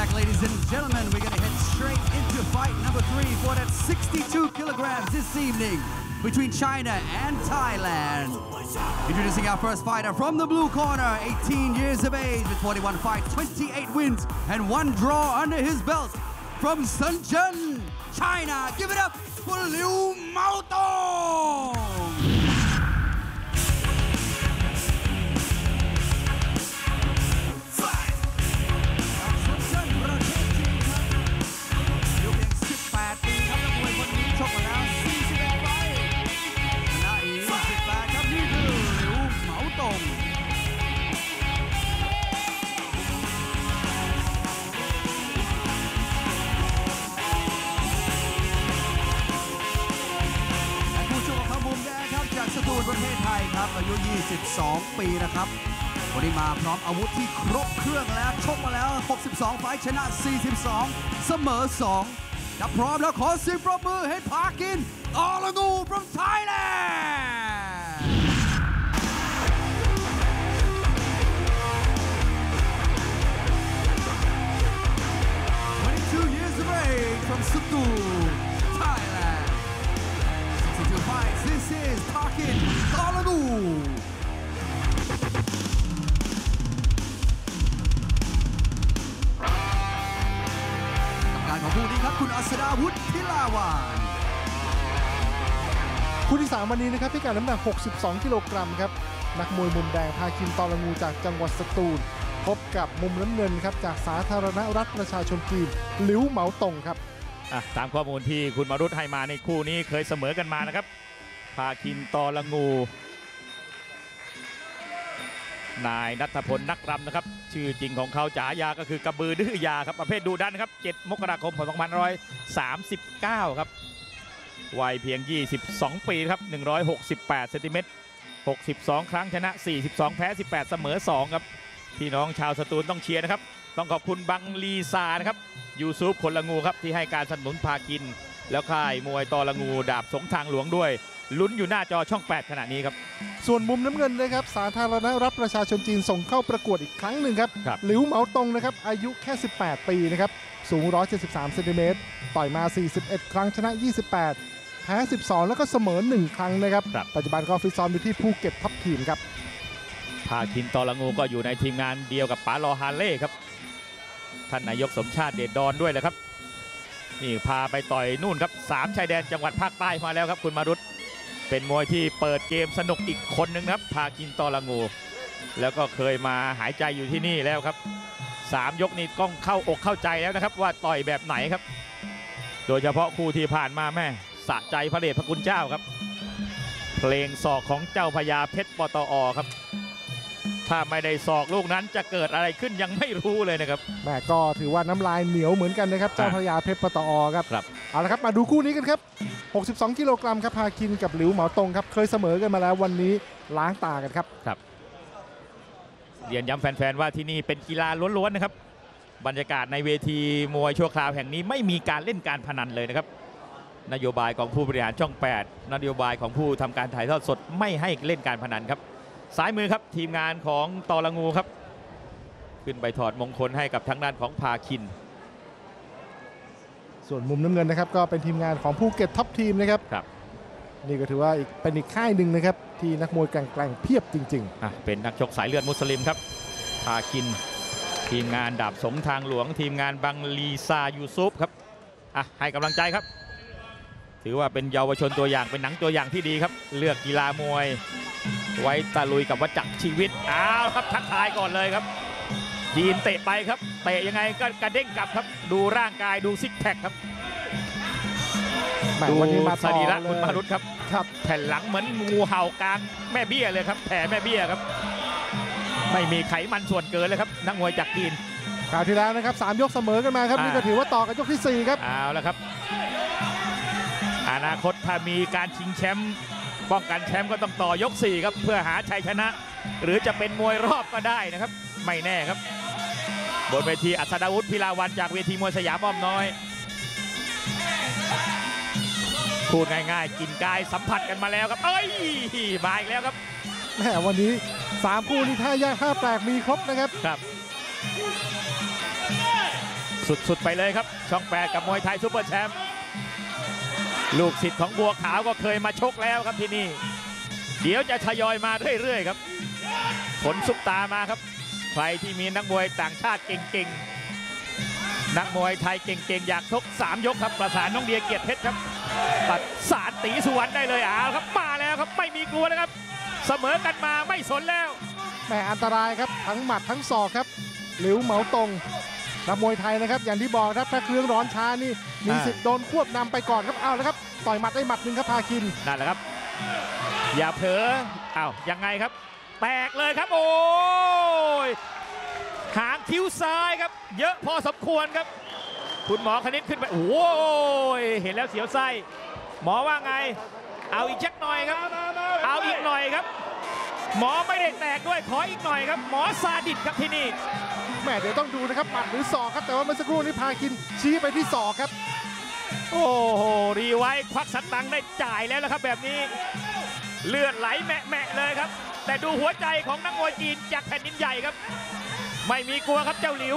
back, ladies and gentlemen. We're going to head straight into fight number 3 for that 62 kilograms this evening between China and Thailand. Introducing our first fighter from the blue corner, 18 years of age with 41 fights, 28 wins, and 1 draw under his belt. From Shenzhen, China, give it up for Liu Maotong.ประเทศไทยครับอายุ 22 ปีนะครับวันนี้มาพร้อมอาวุธที่ครบเครื่องแล้วชกมาแล้ว 62 ไฟท์ชนะ 42 เสมอ 2 ถ้าพร้อมแล้วขอเสียงปรบมือให้พาคิน ตอละงู from Thailand 22 years of age from Sutul, Thailand. 62 fights. This is Pakin Tolanu. กรรมการของคู่นี้ครับคุณอัศดาวุฒิพิลาวานคู่ที่ 3 วันนี้นะครับพิกัดน้ำหนัก 62 กิโลกรัมครับนักมวยมุมแดงพาคิน ตอละงูจากจังหวัดสตูลพบกับมุมน้ำเงินครับจากสาธารณรัฐประชาชนจีนหลิวเหมาตงครับตามข้อมูลที่คุณมารุตให้มาในคู่นี้เคยเสมอกันมานะครับพาคิน ตอละงูนายณัฐพลนักรำนะครับชื่อจริงของเขาฉายาก็คือกระบือดื้อยาครับประเภทดุดันนะครับ7 มกราคม 2539 ครับวัยเพียง 22 ปีครับ168 เซนติเมตร 62 ครั้งชนะ 42 แพ้ 18 เสมอ 2 ครับพี่น้องชาวสตูลต้องเชียร์นะครับต้องขอบคุณบังลีซานะครับยูซุปคนละงูครับที่ให้การสนับสนุนพาคินแล้วค่ายมวยตอละงูดาบสงทางหลวงด้วยลุ้นอยู่หน้าจอช่อง 8 ขณะนี้ครับส่วนมุมน้ำเงินนะครับสาธารณรัฐประชาชนจีนส่งเข้าประกวดอีกครั้งหนึ่งครับหลิวเหมาตงนะครับอายุแค่ 18 ปีนะครับสูง 173 เซนติเมตรต่อยมา 41 ครั้งชนะ 28 แพ้ 12 แล้วก็เสมอ 1 ครั้งนะครับปัจจุบันก็ฟิตซ้อมอยู่ที่ภูเก็ตท็อปทีมครับพาคิน ตอละงูก็อยู่ในทีมงานเดียวกับป๋าลอฮาเล่ครับท่านนายกสมชาติเดชดอนด้วยแหละครับนี่พาไปต่อยนู่นครับ3 ชายแดนจังหวัดภาคใต้มาแล้วครับคุณมารุตเป็นมวยที่เปิดเกมสนุกอีกคนหนึ่งครับพาคิน ตอละงูแล้วก็เคยมาหายใจอยู่ที่นี่แล้วครับ3 ยกนี้ก้องเข้าอกเข้าใจแล้วนะครับว่าต่อยแบบไหนครับโดยเฉพาะคู่ที่ผ่านมาแม่สะใจพระเดชพระคุณเจ้าครับเพลงศอกของเจ้าพญาเพชรปตอครับถ้าไม่ได้ศอกลูกนั้นจะเกิดอะไรขึ้นยังไม่รู้เลยนะครับแม่ก็ถือว่าน้ำลายเหนียวเหมือนกันนะครับเจ้าพญาเพชรปตอครับเอาละครับมาดูคู่นี้กันครับ62 กิโลกรัมครับพาคินกับหลิวเหมาตงครับเคยเสมอกันมาแล้ววันนี้ล้างตากันครับเรียนย้ำแฟนๆว่าที่นี่เป็นกีฬาล้วนๆนะครับบรรยากาศในเวทีมวยชั่วคราวแห่งนี้ไม่มีการเล่นการพนันเลยนะครับนโยบายของผู้บริหารช่อง 8นโยบายของผู้ทำการถ่ายทอดสดไม่ให้เล่นการพนันครับซ้ายมือครับทีมงานของตอละงูครับขึ้นไปถอดมงคลให้กับทางด้านของพาคินส่วนมุมน้ำเงินนะครับก็เป็นทีมงานของภูเก็ตท็อปทีมนะครับนี่ก็ถือว่าเป็นอีกค่ายหนึ่งนะครับที่นักมวยแกร่งๆเพียบจริงๆเป็นนักชกสายเลือดมุสลิมครับพาคินทีมงานดาบสงทางหลวงทีมงานบังลีซายูซุปครับให้กำลังใจครับถือว่าเป็นเยาวชนตัวอย่างเป็นหนังตัวอย่างที่ดีครับเลือกกีฬามวยไว้ตะลุยกับวัฏจักรชีวิตครับทักทายก่อนเลยครับยีนเตะไปครับเตะยังไงก็กระเด้งกลับครับดูร่างกายดูซิกแพคครับดูสรีระคุณมารุตครับแผ่นหลังเหมือนงูเห่ากลางแม่เบี้ยเลยครับแผ่แม่เบี้ยครับไม่มีไขมันส่วนเกินเลยครับนักมวยจากจีนคราวที่แล้วนะครับ3 ยกเสมอกันมาครับนี่ก็ถือว่าต่อกันยกที่4ครับเอาละครับอนาคตถ้ามีการชิงแชมป์ป้องกันแชมป์ก็ต้องต่อยก4ครับเพื่อหาชัยชนะหรือจะเป็นมวยรอบก็ได้นะครับไม่แน่ครับบนเวทีอัศดาวุฒิพิลาวันจากเวทีมวยสยามอ้อมน้อยพูดง่ายๆกินกายสัมผัสกันมาแล้วครับมาอีกแล้วครับแม่วันนี้3 คู่นี้ท่ายากท่าแปลกมีครบนะครับสุดๆไปเลยครับช่อง 8กับมวยไทยซุปเปอร์แชมป์ลูกศิษย์ของบัวขาวก็เคยมาชกแล้วครับที่นี่เดี๋ยวจะทยอยมาเรื่อยๆครับผลซุปตามาครับใครที่มีนักมวยต่างชาติเก่งๆนักมวยไทยเก่งๆอยากชก3 ยกครับประสานน้องเดียเกียรติเพชรครับประสานตีสุวรรณได้เลยครับมาแล้วครับไม่มีกลัวนะครับเสมอกันมาไม่สนแล้วแหมอันตรายครับทั้งหมัดทั้งศอกครับหลิวเหมาตงนักมวยไทยนะครับอย่างที่บอกครับถ้าเครื่องร้อนช้านี่มีสิทธิ์โดนควบนำไปก่อนครับเอาแล้วครับต่อยหมัดได้หมัดหนึ่งครับพาคินนั่นแหละครับอย่าเผลอยังไงครับแตกเลยครับโอ้ยหางคิ้วซ้ายครับเยอะพอสมควรครับคุณหมอคณิตขึ้นไปโอ้ยเห็นแล้วเสียวไส้หมอว่าไงเอาอีกชักหน่อยครับเอาอีกหน่อยครับหมอไม่ได้แตกด้วยขออีกหน่อยครับหมอซาดิสครับที่นี่แม่เดี๋ยวต้องดูนะครับหมัดหรือศอกครับแต่ว่าเมื่อสักครู่นี้พาคินชี้ไปที่ศอกครับโอ้โหรีไว้ควักสตังค์ได้จ่ายแล้วครับแบบนี้เลือดไหลแมะเลยครับแต่ดูหัวใจของนักมวยจีนจากแผ่นดินใหญ่ครับไม่มีกลัวครับเจ้าหลิว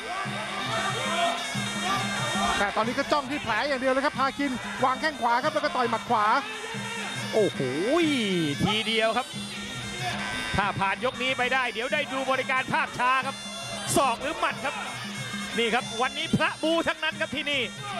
แต่ตอนนี้ก็จ้องที่แผลอย่างเดียวเลยครับพาคินวางแข้งขวาครับแล้วก็ต่อยหมัดขวาโอ้โหทีเดียวครับถ้าผ่านยกนี้ไปได้เดี๋ยวได้ดูบริการภาพช้าครับศอกหรือหมัดครับนี่ครับวันนี้พระบูทั้งนั้นครับที่นี่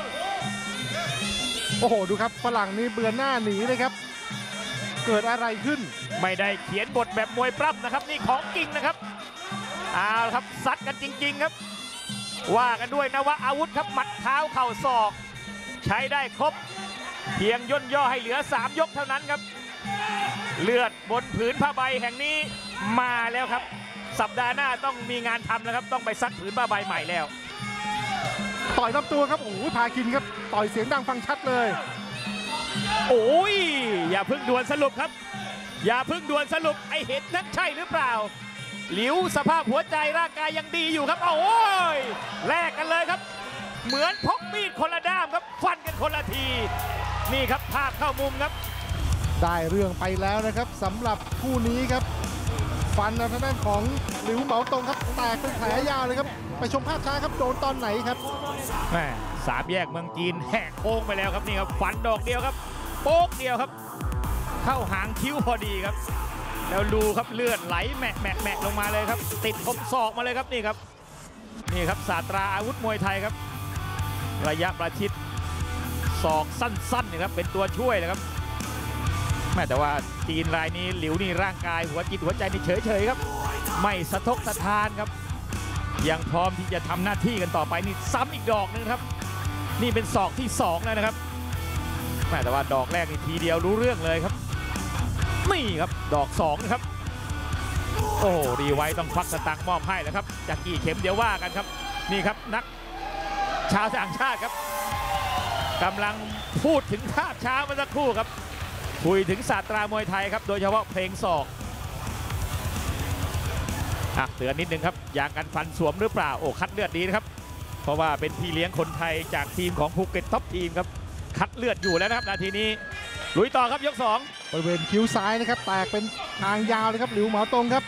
โอ้โหดูครับฝรั่งนี่เบือนหน้าหนีเลยครับเกิดอะไรขึ้นไม่ได้เขียนบทแบบมวยปล้ำนะครับนี่ของจริงนะครับเอาครับซัดกันจริงๆครับว่ากันด้วยนะว่าอาวุธครับหมัดเท้าเข่าศอกใช้ได้ครบเพียงย่นย่อให้เหลือ3 ยกเท่านั้นครับเลือดบนผืนผ้าใบแห่งนี้มาแล้วครับสัปดาห์หน้าต้องมีงานทำแล้วครับต้องไปซักผืนผ้าใบใหม่แล้วต่อยลำตัวครับโอ้ยพาคินครับต่อยเสียงดังฟังชัดเลยโอ้ยอย่าพึ่งด่วนสรุปครับอย่าพึ่งด่วนสรุปไอเห็นนั้นใช่หรือเปล่าหลิวสภาพหัวใจร่างกายยังดีอยู่ครับโอ้ยแลกกันเลยครับเหมือนพกมีดคนละด้ามครับฟันกันคนละทีนี่ครับภาพเข้ามุมครับได้เรื่องไปแล้วนะครับสำหรับคู่นี้ครับฟันทางด้านของหลิวเหมาตงครับแตกเป็นแผลยาวเลยครับไปชมภาพช้าครับโดนตอนไหนครับแม่3 แยกเมืองจีนแหกโค้งไปแล้วครับนี่ครับฟันดอกเดียวครับโป๊กเดียวครับเข้าหางคิ้วพอดีครับแล้วดูครับเลือดไหลแมะลงมาเลยครับติดคมศอกมาเลยครับนี่ครับศาสตราอาวุธมวยไทยครับระยะประชิดศอกสั้นๆนะครับเป็นตัวช่วยเลยครับแม้แต่ว่าจีนรายนี้หลิวนี่ร่างกายหัวจิตหัวใจนี่เฉยๆครับไม่สะทกสะท้านครับยังพร้อมที่จะทำหน้าที่กันต่อไปนี่ซ้ำอีกดอกนึงครับนี่เป็นศอกที่2แล้วนะครับแม้แต่ว่าดอกแรกนี่ทีเดียวรู้เรื่องเลยครับนี่ครับดอก2นะครับโอ้รีไว้ต้องควักสตังค์มอบให้แล้วครับจากกี่เข็มเดี๋ยวว่ากันครับนี่ครับนักชาวต่างชาติครับกำลังพูดถึงภาพช้าเมื่อสักครู่ครับคุยถึงศาสตรามวยไทยครับโดยเฉพาะเพลงศอกเตือนนิดนึงครับยางกันฟันสวมหรือเปล่าโอ้คัดเลือดดีนะครับเพราะว่าเป็นพี่เลี้ยงคนไทยจากทีมของภูเก็ตท็อปทีมครับคัดเลือดอยู่แล้วนะครับนาทีนี้ลุยต่อครับยก2 บริเวณคิ้วซ้ายนะครับแตกเป็นทางยาวเลยครับหลิวเหมาตงครับ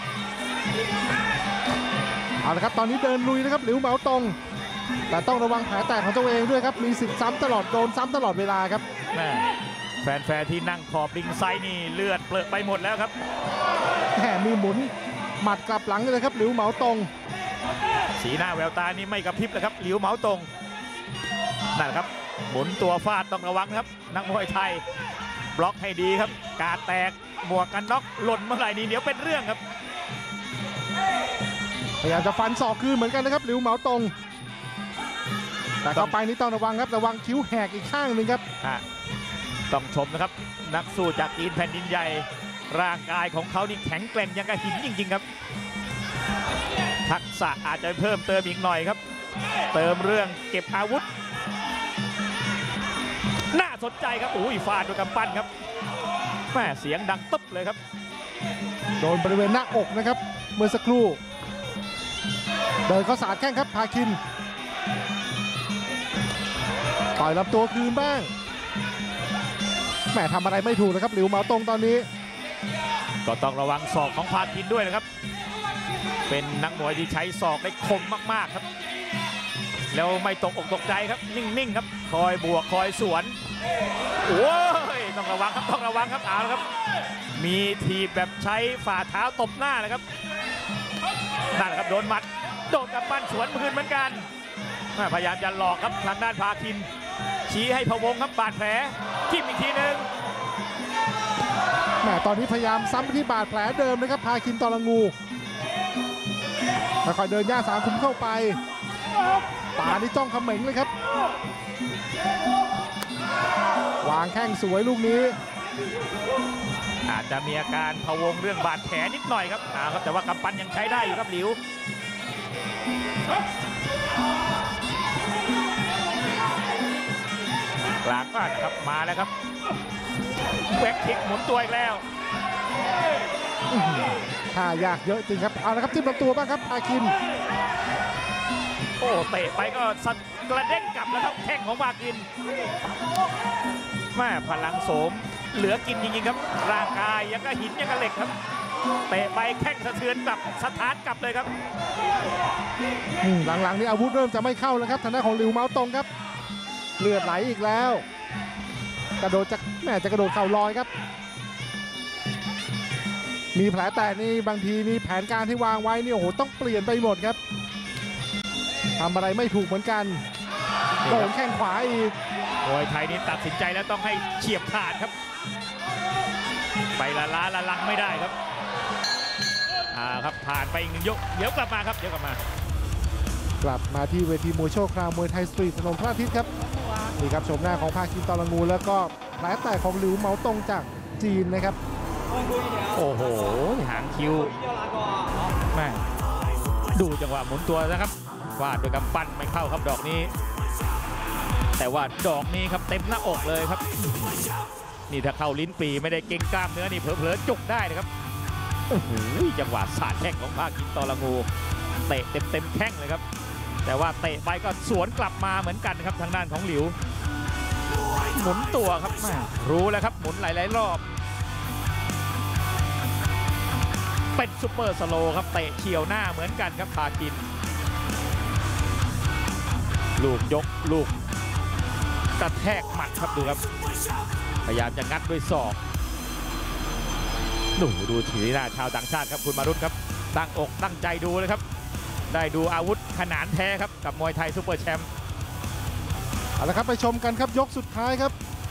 เอาละครับตอนนี้เดินลุยนะครับหลิวเหมาตงแต่ต้องระวังแผลแตกของตัวเองด้วยครับมีสิทธิ์ซ้ำตลอดโดนซ้ำตลอดเวลาครับแฟนๆที่นั่งขอบริงไซด์นี่เลือดเปลือกไปหมดแล้วครับแหมมีหมุนหมัดกลับหลังเลยครับหลิวเหมาตงสีหน้าแววตานี่ไม่กระพริบเลยครับหลิวเหมาตงนั่นครับหมุนตัวฟาดต้องระวังครับนักมวยไทยบล็อกให้ดีครับกาดแตกหมวกกันน็อกหล่นเมื่อไหร่นี่เดี๋ยวเป็นเรื่องครับพยายามจะฟันศอกคืนเหมือนกันนะครับหลิวเหมาตงแต่เข้าไปนี่ต้องระวังครับระวังคิ้วแหกอีกข้างหนึ่งครับต้องชมนะครับนักสู้จากจีนแผ่นดินใหญ่ร่างกายของเขานี่แข็งแกร่งยังกับหินจริงๆครับทักษะอาจจะเพิ่มเติมอีกหน่อยครับเติมเรื่องเก็บอาวุธน่าสนใจครับอุ้ยฟาดด้วยกำปั้นครับแม่เสียงดังตึ๊บเลยครับโดนบริเวณหน้าอกนะครับเมื่อสักครู่เดินเข้าสาดแข้งครับพาคินต่อยลำตัวคืนบ้างแหมทำอะไรไม่ถูกนะครับหลิวเหมาตงตอนนี้ก็ต้องระวังศอกของพาคินด้วยนะครับเป็นนักมวยที่ใช้ศอกได้คมมากๆครับแล้วไม่ตกอกตกใจครับนิ่งๆครับคอยบวกคอยสวนโอ้ยต้องระวังครับต้องระวังครับเอาละครับมีทีบแบบใช้ฝ่าเท้าตบหน้านะครับนั่นแหละครับโดนหมัดโดนกับปั้นสวนคืนเหมือนกันพยายามจะหลอกครับทางด้านพาคินชี้ให้พะวงครับบาดแผลจิ้มอีกทีหนึ่งตอนนี้พยายามซ้ำไปที่บาดแผลเดิมนะครับพาคินตอละงูค่อยๆเดินย่าสามคุมเข้าไปตานี่จ้องเขม็งเลยครับวางแข้งสวยลูกนี้อาจจะมีอาการพะวงเรื่องบาดแผลนิดหน่อยครับแต่ว่ากำปั้นยังใช้ได้อยู่ครับหลิวกลางก็นะครับมาแล้วครับแบ็คคิกหมุนตัวอีกแล้วท่ายากเยอะจริงครับเอาละครับจิ้มลำตัวบ้างครับพาคินโอ้เตะไปก็สัดกระเด้งกลับแล้วครับแข้งของพาคินแม่พลังโสมเหลือกินจริงๆครับร่างกายยังก็หินยังก็เหล็กครับเตะไปแข้งสะเทือนกลับสถานกลับเลยครับหลังๆนี้อาวุธเริ่มจะไม่เข้าแล้วครับทางด้านของหลิวเมาตงครับเลือดไหลอีกแล้วกระโดดจะจะกระโดดเข่าลอยครับมีแผลแตกนี่บางทีนี่แผนการที่วางไว้นี่โอ้โหต้องเปลี่ยนไปหมดครับทำอะไรไม่ถูกเหมือนกันโดนแข้งขวาอีกมวยไทยนี่ตัดสินใจแล้วต้องให้เฉียบขาดครับไปละล้าละลังไม่ได้ครับครับผ่านไปอีกหนึ่งยกเดี๋ยวกลับมาครับกลับมาที่เวทีมวยโชว์คราวมวยไทยสตรีทถนนพระอาทิตย์ครับนี่ครับชมหน้าของพาคินตอละงูแล้วก็แผลแตกของหลิวเหมาตงจากจีนนะครับโอ้โหหางคิวแม่ดูจังหวะหมุนตัวนะครับวาดด้วยกำปั้นไม่เข้าครับดอกนี้แต่ว่าดอกนี้ครับเต็มหน้าอกเลยครับนี่ถ้าเข้าลิ้นปีไม่ได้เก่งกล้ามเนื้อนี่เผลอๆจุกได้นะครับโอ้โหจังหวะสาดแข้งของพาคินตอละงูเตะเต็มแข้งเลยครับแต่ว่าเตะไปก็สวนกลับมาเหมือนกันครับทางด้านของหลิวหมุนตัวครับแม่รู้แล้วครับหมุนหลายๆรอบเป็นซุปเปอร์สโลว์ครับเตะเฉียวหน้าเหมือนกันครับพาคินลูกยกลูกกระแทกหมัดครับดูครับพยายามจะงัดด้วยศอกดูทีหน้าชาวต่างชาติครับคุณมารุตครับตั้งอกตั้งใจดูเลยครับได้ดูอาวุธขนานแท้ครับกับมวยไทยซุปเปอร์แชมป์เอาละครับไปชมกันครับยกสุดท้ายครับ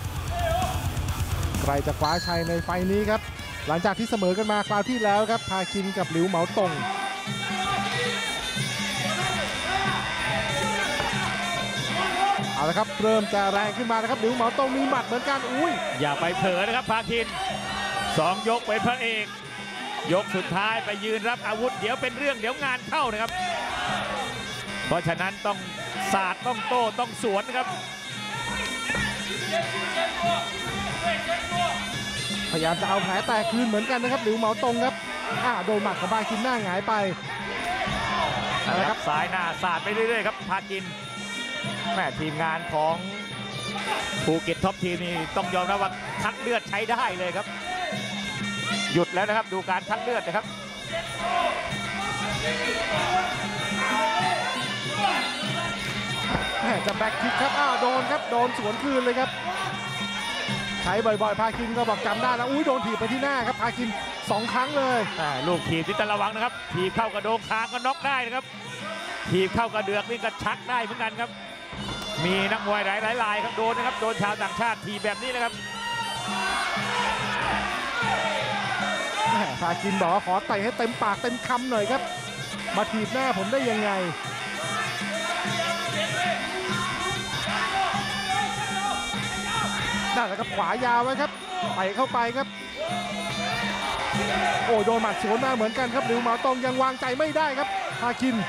ใครจะคว้าชัยในไฟนี้ครับหลังจากที่เสมอกันมาคราวที่แล้วครับพาคินกับหลิวเหมาตงเอาละครับเริ่มจะแรงขึ้นมานะครับหลิวเหมาตงมีหมัดเหมือนกันอย่าไปเผลอนะครับพาคิน2 ยกเป็นพระเอกยกสุดท้ายไปยืนรับอาวุธเดี๋ยวเป็นเรื่องเดี๋ยวงานเข้านะครับเพราะฉะนั้นต้องศาสตร์ต้องโต้ต้องสวนนะครับพยายามจะเอาแผลแตกคืนเหมือนกันนะครับหลิวเหมาตงครับโดนหมัดของพาคินหน้าหงายไปนะครับซ้ายหน้าศาสตร์ไปเรื่อยๆครับพาคินแม่ทีมงานของภูเก็ตท็อปทีมนี่ต้องยอมรับว่าคัดเลือดใช้ได้เลยครับหยุดแล้วนะครับดูการคัดเลือดนะครับจะแบ็คคิกครับโดนครับโดนสวนคืนเลยครับใช้บ่อยๆพาคินก็บอกจำได้แล้วโดนถีบไปที่หน้าครับพาคิน2 ครั้งเลยลูกถีบที่ต้องระวังนะครับถีบเข้ากระโดงคางก็น็อกได้นะครับถีบเข้ากระเดือกนี่ก็ชักได้เหมือนกันครับมีนักมวยหลายรายครับโดนนะครับโดนชาวต่างชาติถีบแบบนี้นะครับพาคินบอกขอเตะให้เต็มปากเต็มคำหน่อยครับมาถีบหน้าผมได้ยังไงนั่นแหละครับขวายาวไว้ครับไปเข้าไปครับโดนหมัดสวนมาเหมือนกันครับหลิวเหมาตงยังวางใจไม่ได้ครับพาคิน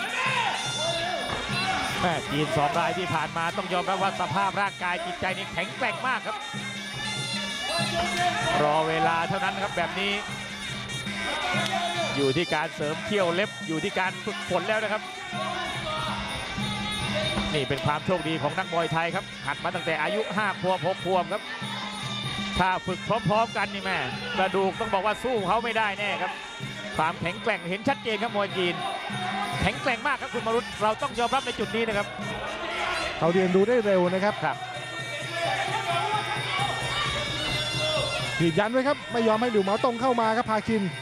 ทีม2 รายที่ผ่านมาต้องยอมรับว่าสภาพร่างกายจิตใจนี่แข็งแกร่งมากครับรอเวลาเท่านั้นครับแบบนี้อยู่ที่การเสริมเขี้ยวเล็บอยู่ที่การฝึกฝนแล้วนะครับนี่เป็นความโชคดีของนักมวยไทยครับหัดมาตั้งแต่อายุ5 ขวบ 6 ขวบครับถ้าฝึกพร้อมๆกันนี่แม่กระดูกต้องบอกว่าสู้เขาไม่ได้แน่ครับความแข็งแกร่งเห็นชัดเจนครับมวยจีนแข็งแกร่งมากครับคุณมารุตเราต้องยอมรับในจุดนี้นะครับเขาเรียนรู้ได้เร็วนะครับถีบยันไว้ครับไม่ยอมให้หลิวเหมาตงเข้ามาครับพาคิน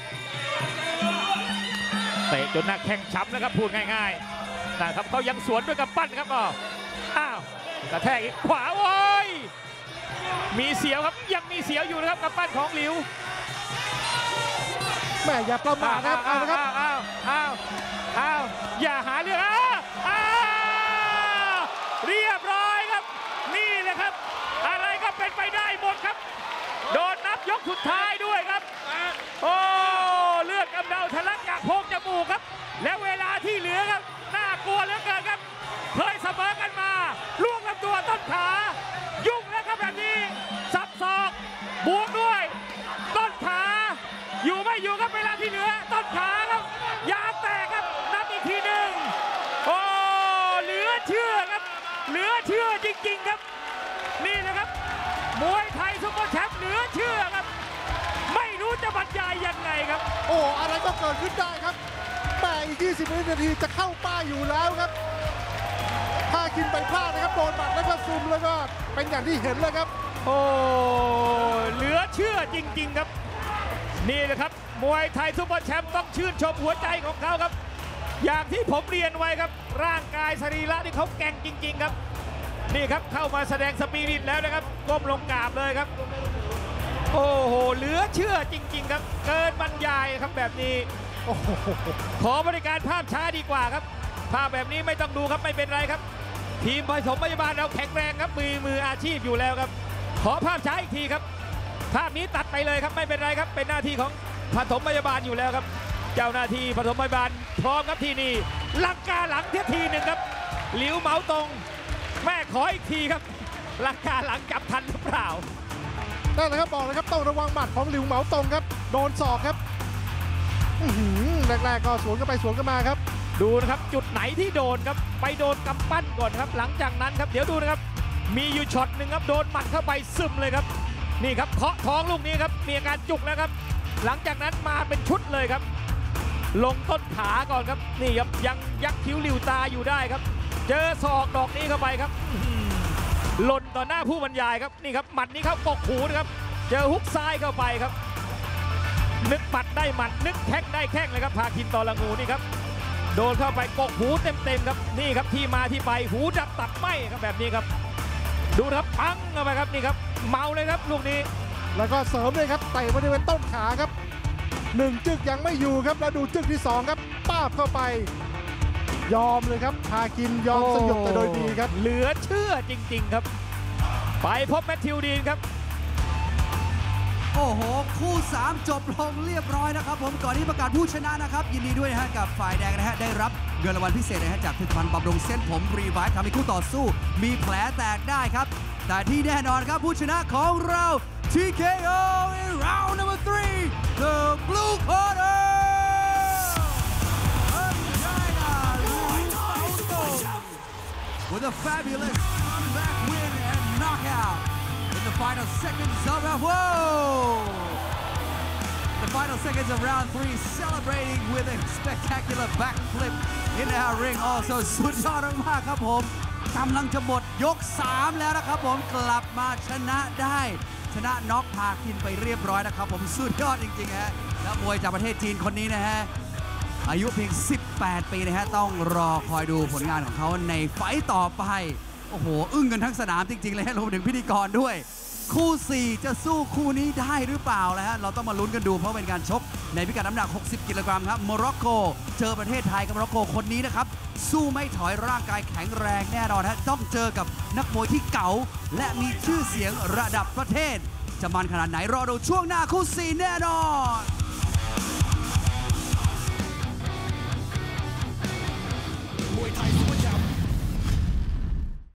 เตะจนหน้าแข้งช้ำนะครับพูดง่ายๆนะครับเขายังสวนด้วยกำปั้นครับอ้าวกระแทกอีกขวาโว้ยมีเสียวครับยังมีเสียวอยู่นะครับกำปั้นของหลิวแม่อย่าประมาทครับเอาละครับอ้าวอย่าหาเรื่องเรียบร้อยครับนี่แหละครับอะไรก็เป็นไปได้หมดครับโดนนับยกสุดท้ายด้วยครับโอ้เลือดกำเดาทะลักจากโพรงจมูกครับแล้วเวลาที่เหลือครับน่ากลัวเหลือเกินครับเคยเสมอกันมาล่วงลำตัวต้นขายุ่งแล้วครับแบบนี้สับศอกบวกด้วยต้นขาอยู่ไม่อยู่ครับเวลาที่เหลือต้นขาครับยางแตกครับนับอีกทีหนึ่งโอ้เหลือเชื่อครับเหลือเชื่อจริงๆครับนี่นะครับมวยไทยซุปเปอร์แชมป์เหลือเชื่อครับไม่รู้จะบรรยายยังไงครับโอ้อะไรก็เกิดขึ้นได้ครับแต่อีก20 วินาทีจะเข้าป้ายอยู่แล้วครับถ้ากินไปพลาดนะครับโดนหมัดแล้วก็ซุ่มแล้วก็เป็นอย่างที่เห็นเลยครับโอ้เหลือเชื่อจริงๆครับนี่แหละครับมวยไทยซุปเปอร์แชมป์ต้องชื่นชมหัวใจของเขาครับอย่างที่ผมเรียนไว้ครับร่างกายสรีระที่เขาแกร่งจริงๆครับนี่ครับเข้ามาแสดงสปิริตแล้วนะครับก้มลงกราบเลยครับโอ้โหเหลือเชื่อจริงๆครับเกินบรรยายครับแบบนี้ขอบริการภาพช้าดีกว่าครับภาพแบบนี้ไม่ต้องดูครับไม่เป็นไรครับทีมผสมพยาบาลเราแข็งแรงครับมืออาชีพอยู่แล้วครับขอภาพช้าอีกทีครับภาพนี้ตัดไปเลยครับไม่เป็นไรครับเป็นหน้าที่ของผสมพยาบาลอยู่แล้วครับเจ้าหน้าที่ผสมพยาบาลพร้อมครับที่นี่ลังกาหลังทีหนึ่งครับหลิวเหมาตงแม่ขออีกทีครับลังกาหลังจับทันหรือเปล่านั่นแหละครับบอกเลยครับต้องระวังหมัดของหลิวเหมาตงครับโดนศอกครับแรกๆก็สวนกันไปสวนกันมาครับดูนะครับจุดไหนที่โดนครับไปโดนกำปั้นก่อนครับหลังจากนั้นครับเดี๋ยวดูนะครับมีอยู่ช็อตหนึ่งครับโดนหมัดเข้าไปซึมเลยครับนี่ครับเคาะท้องลูกนี้ครับมีอาการจุกแล้วครับหลังจากนั้นมาเป็นชุดเลยครับลงต้นขาก่อนครับนี่ครับยังยักคิ้วหลิวตาอยู่ได้ครับเจอศอกดอกนี้เข้าไปครับหล่นต่อหน้าผู้บรรยายครับนี่ครับหมัดนี้เข้ากกหูนะครับเจอฮุกซ้ายเข้าไปครับนึกหมัดได้หมัดนึกแข้งได้แข้งเลยครับพาคินตอละงูนี่ครับโดนเข้าไปกกหูเต็มครับนี่ครับที่มาที่ไปหูดับตับไหมครับแบบนี้ครับดูครับปังเข้าไปครับนี่ครับเมาเลยครับลูกนี้แล้วก็เสริมเลยครับเตะบริเวณต้นขาครับ1จึกยังไม่อยู่ครับแล้วดูจึกที่2ครับป้าบเข้าไปยอมเลยครับพาคินยอมสยบแต่โดยดีครับเหลือเชื่อจริงๆครับไปพบแมทธิวดีนครับโอ้โหคู่3จบลงเรียบร้อยนะครับผมก่อนที่ประกาศผู้ชนะนะครับยินดีด้วยนะฮะกับฝ่ายแดงนะฮะได้รับเงินรางวัลพิเศษนะฮะจากผลิตภัณฑ์บำรุงเส้นผมรีไวท์ทำให้คู่ต่อสู้มีแผลแตกได้ครับแต่ที่แน่นอนครับผู้ชนะของเรา TKO in round number 3 the blue corner with a fabulous comeback win and knockout in the final seconds of round. Whoa! The final seconds of round 3, celebrating with a spectacular backflip in our ring. Also สุดยอดมากครับผมกำลังจะหมดยก3แล้วนะครับผมกลับมาชนะได้ชนะน็อกพาคินไปเรียบร้อยนะครับผมสุดยอดจริงๆฮะแล้วมวยจากประเทศจีนคนนี้นะฮะอายุเพียง18 ปีนะฮะต้องรอคอยดูผลงานของเขาในไฟต์ต่อไปโอ้โหอึ้งกันทั้งสนามจริงๆเลยรวมถึงพิธีกรด้วยคู่4จะสู้คู่นี้ได้หรือเปล่านะฮะเราต้องมาลุ้นกันดูเพราะเป็นการชกในพิกัดน้ำหนัก60 กิโลกรัมครับโมร็อกโกเจอประเทศไทยกับโมร็อกโกคนนี้นะครับสู้ไม่ถอยร่างกายแข็งแรงแน่นอนฮะต้องเจอกับนักมวยที่เก๋าและมีชื่อเสียงระดับประเทศจะมันขนาดไหนรอดูช่วงหน้าคู่4แน่นอน